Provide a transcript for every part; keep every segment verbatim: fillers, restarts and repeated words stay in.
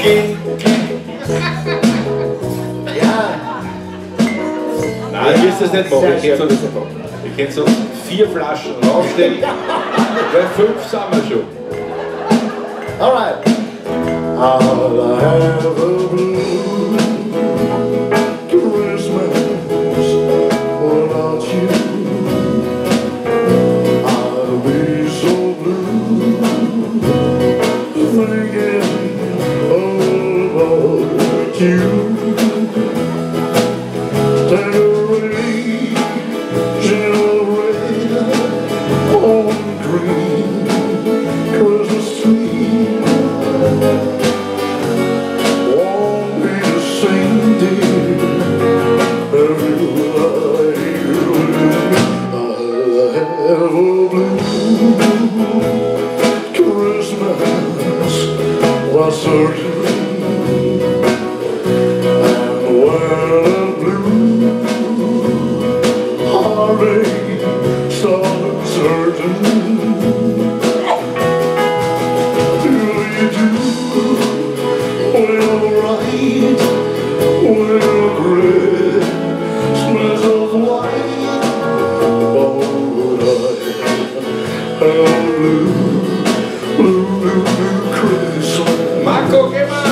Okay, okay. Ja. Nein, ihr müsst das nicht machen. Ihr könnt so, ihr könnt so vier Flaschen raufstellen, weil fünf sind wir schon. Alright. I'll have a blue Christmas without you. I'll be so blue thinking about you. Christmas was certain, and when blue heartache starts hurting, do you do well right when Christmas of white? Oh, I have blue. Blue, blue, blue Christmas. Marco, geh mal!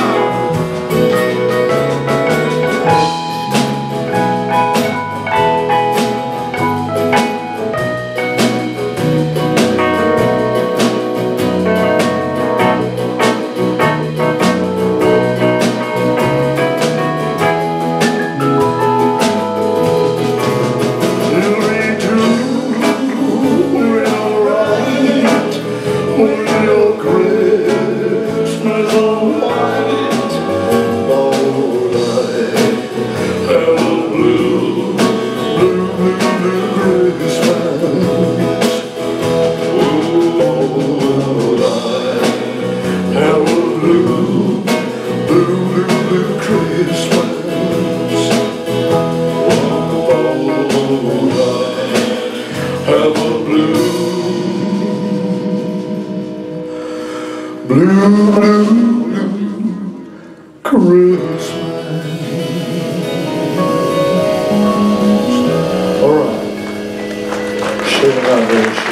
Blue, blue, blue Christmas. All right. Shake it out, baby.